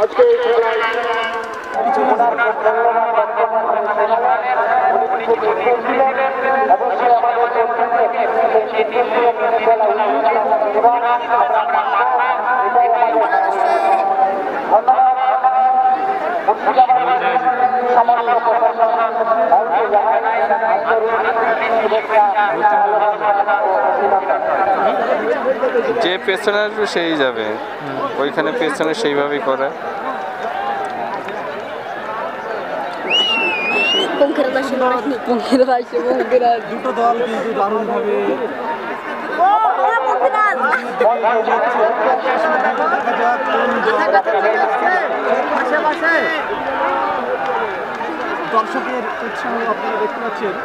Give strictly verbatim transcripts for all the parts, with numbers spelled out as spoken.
যে পেছনে আসবে সেই যাবে, ওইখানে পেছনে সেইভাবেই করে। দুটো দল কিন্তু দারুণভাবে দর্শকের উৎসাহ আপনারা দেখতে পাচ্ছেন।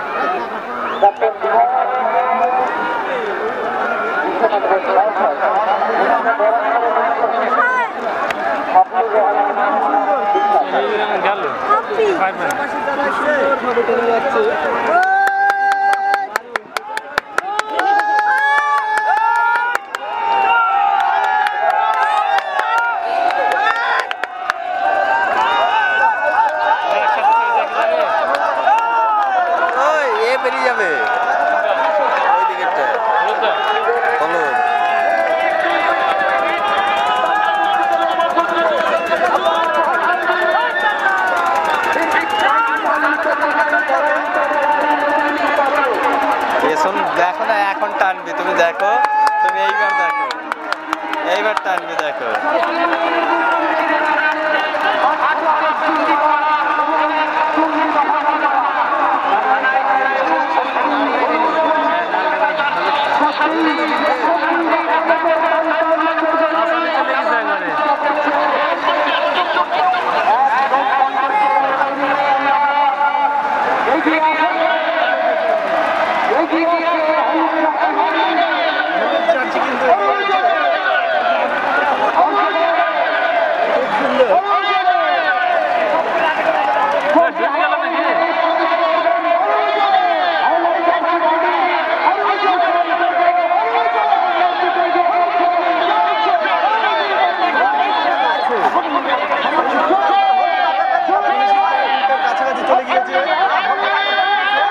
বেরিয়ে যাবে ওই দিকেরটা হলো পেছন দেখো না, এখন টানবি তুমি, দেখো তুমি এইবার দেখো, এইবার টানবি দেখো।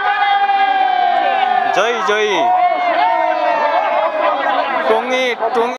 জয়ী জয়ী টঙ্গী টঙ্গী